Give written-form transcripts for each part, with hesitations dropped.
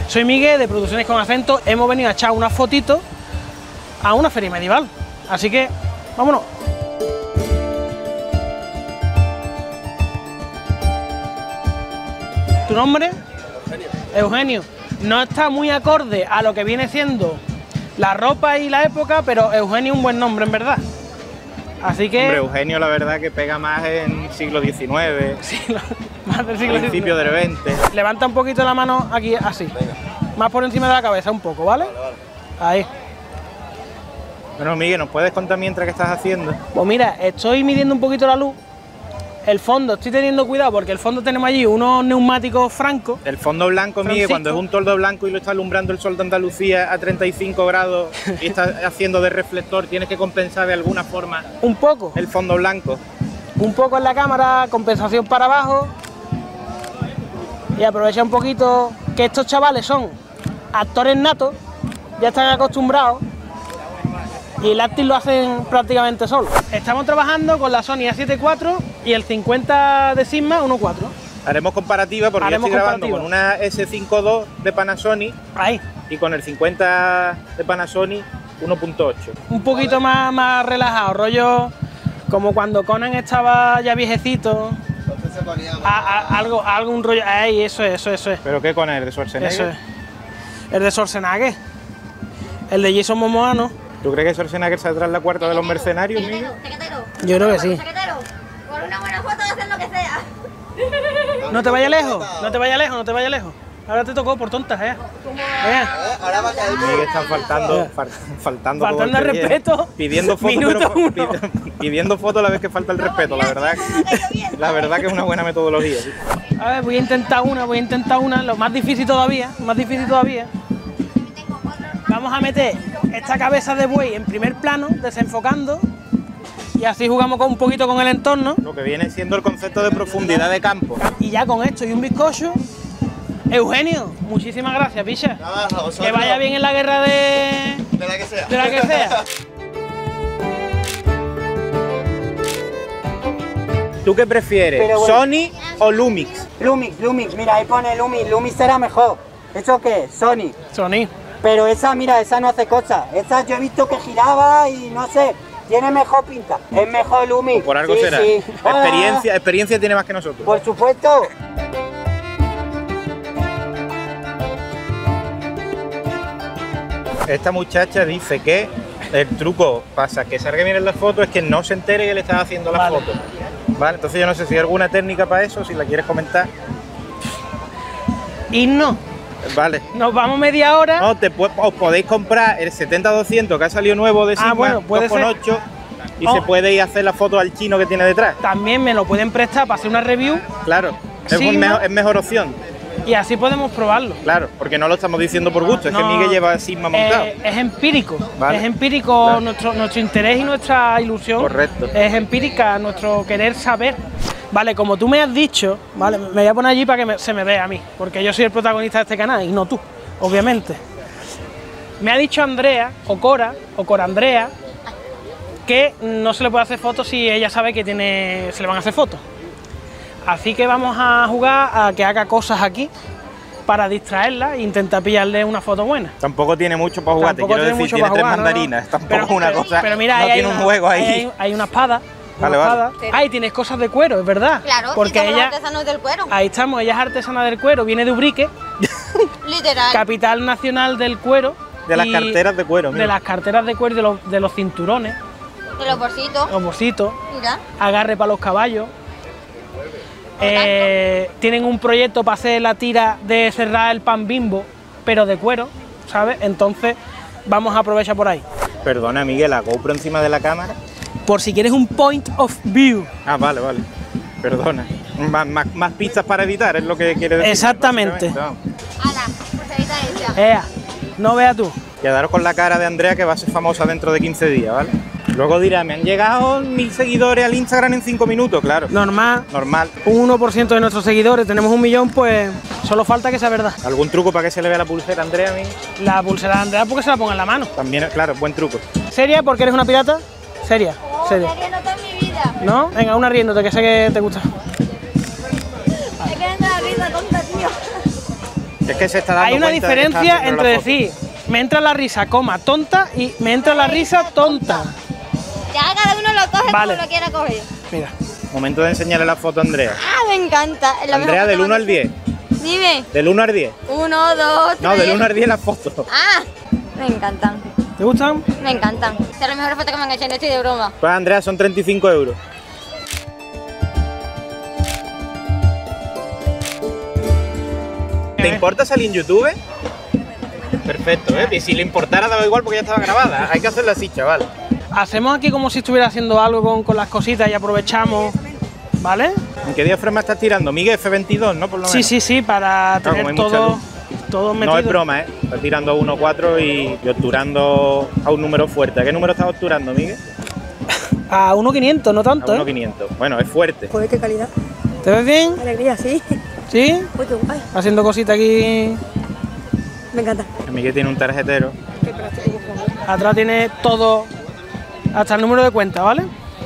Soy Miguel de Producciones con Acento. Hemos venido a echar unas fotitos a una feria medieval. Así que, vámonos. ¿Tu nombre? Eugenio. No está muy acorde a lo que viene siendo la ropa y la época, pero Eugenio es un buen nombre, en verdad. Así que... Hombre, Eugenio la verdad que pega más en siglo XIX, sí, más del siglo XIX. Principio del XX. Levanta un poquito la mano aquí, así. Venga. Más por encima de la cabeza, un poco, ¿vale? Vale. Ahí. Bueno, Miguel, ¿nos puedes contar mientras que estás haciendo? Pues mira, estoy midiendo un poquito la luz. El fondo, estoy teniendo cuidado porque el fondo tenemos allí unos neumáticos francos. El fondo blanco, Miguel, cuando es un toldo blanco y lo está alumbrando el sol de Andalucía a 35 grados y está haciendo de reflector, tienes que compensar de alguna forma. Un poco. El fondo blanco. Un poco en la cámara, compensación para abajo. Y aprovecha un poquito que estos chavales son actores natos, ya están acostumbrados. Y el acting lo hacen prácticamente solo. Estamos trabajando con la Sony A7 IV y el 50 de Sigma 1.4. Haremos comparativa porque yo estoy grabando con una S5 II de Panasonic. Ahí. Y con el 50 de Panasonic 1.8. Un poquito más relajado, rollo como cuando Conan estaba ya viejecito. Entonces se ponía algo, un rollo. Ahí, eso es. ¿Pero qué con el de Schwarzenegger? Eso es. El de Schwarzenegger. El de Jason Momoa, ¿no? ¿Tú crees que Schwarzenegger saldrá en la cuarta de los mercenarios, Miguel? Yo creo que sí. Con una buena foto de hacer lo que sea. No te vayas lejos, no te vayas lejos, no te vayas lejos. Ahora te tocó por tontas, Ahora va a caer. Miguel está faltando al respeto. Pidiendo fotos, pidiendo fotos a la vez que falta el respeto, la verdad que es una buena metodología. ¿Sí? A ver, voy a intentar una, lo más difícil todavía, Vamos a meter esta cabeza de buey en primer plano, desenfocando, y así jugamos un poquito con el entorno. Lo que viene siendo el concepto de profundidad de campo. Y ya con esto y un bizcocho. Eugenio, muchísimas gracias, picha. Que vaya bien en la guerra de la que sea. De la que sea. ¿Tú qué prefieres, Pero bueno, Sony o Lumix? Lumix, mira, ahí pone Lumix será mejor. ¿Eso qué es? Sony. Pero esa, mira, esa no hace cosas. Esa yo he visto que giraba y no sé, tiene mejor pinta. Es mejor Lumix. Por algo sí, será. Sí. Experiencia tiene más que nosotros. Por supuesto. Esta muchacha dice que el truco para que salga bien en la foto es que no se entere que le estás haciendo la foto. Vale, entonces yo no sé si hay alguna técnica para eso, si la quieres comentar. Y no. Vale. Nos vamos media hora. No, os podéis comprar el 70-200 que ha salido nuevo de Sigma 2.8 y se puede ir a hacer la foto al chino que tiene detrás. También me lo pueden prestar para hacer una review. Claro, es mejor opción. Y así podemos probarlo. Claro, porque no lo estamos diciendo por gusto, es que Miguel lleva Sigma montado. Es empírico, vale. Es empírico, claro. nuestro interés y nuestra ilusión. Correcto. Es empírica, nuestro querer saber. Vale, como tú me has dicho, vale, me voy a poner allí para que se me vea a mí, porque yo soy el protagonista de este canal y no tú, obviamente. Me ha dicho Andrea, o Cora Andrea, que no se le puede hacer fotos si ella sabe que se le van a hacer fotos. Así que vamos a jugar a que haga cosas aquí para distraerla e intentar pillarle una foto buena. Tampoco tiene mucho para jugar, te quiero decir, tiene tres mandarinas, tampoco es una cosa, pero mira, no tiene un juego ahí. Hay una espada. Vale. Ahí tienes cosas de cuero, es verdad. Claro, porque ella artesanos del cuero. Ahí estamos, ella es artesana del cuero, viene de Ubrique. Literal. Capital nacional del cuero. De las carteras de cuero, mira. De las carteras de cuero y de los cinturones. De los bolsitos. Los bolsitos. Mira. Agarre para los caballos. Tienen un proyecto para hacer la tira de cerrar el pan Bimbo, pero de cuero, ¿sabes? Entonces vamos a aprovechar por ahí. Perdona, Miguel, la GoPro encima de la cámara. Por si quieres un point of view. Ah, vale. Perdona. Más pistas para editar, es lo que quiere decir. Exactamente. Ala, pues evita ella. No veas tú. Quedaros con la cara de Andrea, que va a ser famosa dentro de 15 días, ¿vale? Luego dirá, me han llegado 1000 seguidores al Instagram en 5 minutos, claro. Normal. Un 1% de nuestros seguidores, tenemos 1 millón, pues solo falta que sea verdad. ¿Algún truco para que se le vea la pulsera a Andrea a mí? La pulsera de Andrea porque se la ponga en la mano. También, claro, buen truco. ¿Seria porque eres una pirata? Seria. Seria. Riéndote en mi vida. ¿No? Venga, una riéndote, que sé que te gusta. Es que me da risa tonta, tío. Es que se está dando hay una cuenta de que está diferencia haciendo entre la foto. decir, me entra la risa, coma, tonta, y me entra la risa, tonta. Ya cada uno lo coge Vale. como lo quiera coger. Mira. Momento de enseñarle la foto a Andrea. Ah, me encanta. Es la Andrea, mejor del foto 1 al que- 10. Dime. Del 1 al 10. 1, 2, 3. No, del 1 al 10 la foto. Ah, me encantan. ¿Te gustan? Me encantan. Esta es la mejor foto que me han hecho, no estoy de broma. Pues Andrea, son 35 euros. ¿Te importa salir en YouTube? Perfecto, ¿eh? Y si le importara daba igual porque ya estaba grabada. Hay que hacerla así, chaval. Hacemos aquí como si estuviera haciendo algo con las cositas y aprovechamos, ¿vale? ¿En qué diafragma estás tirando? Miguel, F22, ¿no? Por lo menos. Sí, para Claro, tener como hay mucha todo, luz. todo metido. No es broma, ¿eh? Estás tirando a 1.4 y obturando a un número fuerte. ¿A qué número estás obturando, Miguel? A 1.500, no A tanto, ¿eh? 1.500. Bueno, es fuerte. Joder, qué calidad. ¿Te ves bien? Qué alegría, sí. ¿Sí? Uy, qué guay. Haciendo cositas aquí. Me encanta. Miguel tiene un tarjetero. Qué plástico, por favor. Atrás tiene todo, hasta el número de cuenta, ¿vale?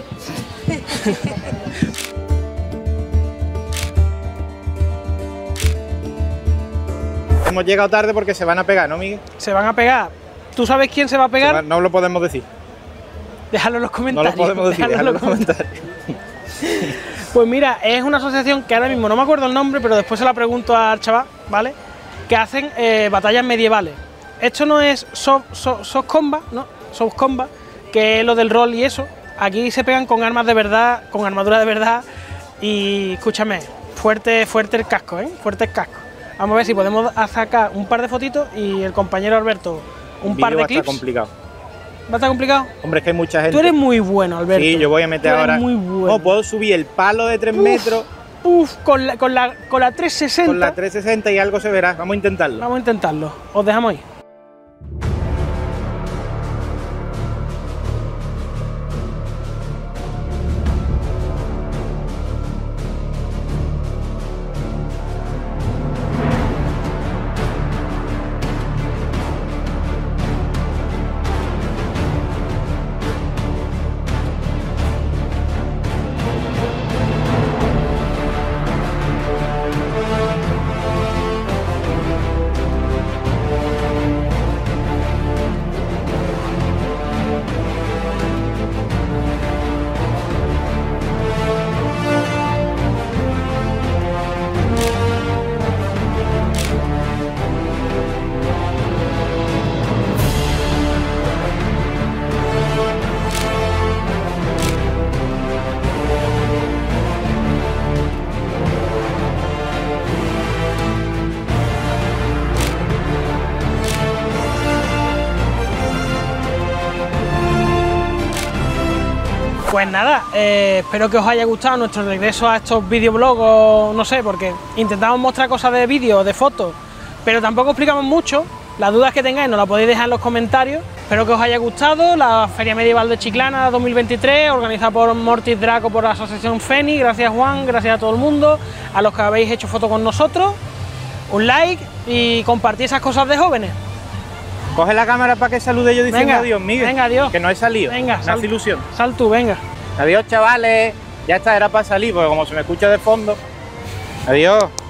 Hemos llegado tarde porque se van a pegar, ¿no, Miguel? Se van a pegar. ¿Tú sabes quién se va a pegar? No lo podemos decir. Déjalo en los No comentarios. lo podemos decir, déjalo déjalo en los comentarios. Pues mira, es una asociación que ahora mismo no me acuerdo el nombre, pero después se la pregunto al chaval, ¿vale? Que hacen batallas medievales. Esto no es soft combat, ¿no? Soft combat, que es lo del rol y eso. Aquí se pegan con armas de verdad, con armadura de verdad. Y escúchame, fuerte el casco, ¿eh? Fuerte el casco. Vamos a ver si podemos sacar un par de fotitos y el compañero Alberto un par de Va a clips. estar complicado. ¿Va a estar complicado? Hombre, es que hay mucha gente. Tú eres muy bueno, Alberto. Sí, yo voy a meter Tú eres ahora. muy bueno. No, puedo subir el palo de 3 metros Con la 360. con la 360 y algo se verá. Vamos a intentarlo. Vamos a intentarlo. Os dejamos ahí. Pues nada, espero que os haya gustado nuestro regreso a estos videoblogs, o no sé, porque intentamos mostrar cosas de vídeos, de fotos, pero tampoco explicamos mucho. Las dudas que tengáis nos las podéis dejar en los comentarios. Espero que os haya gustado la Feria Medieval de Chiclana 2023, organizada por Mortis Draco, por la Asociación Feni. Gracias Juan, gracias a todo el mundo, a los que habéis hecho fotos con nosotros. Un like y compartir esas cosas de jóvenes. Coge la cámara para que salude yo diciendo Venga, adiós, Miguel. venga, adiós. Que no he salido. Venga, me hace ilusión. Sal tú, venga. Adiós, chavales. Ya está, era para salir, porque como se me escucha de fondo. Adiós.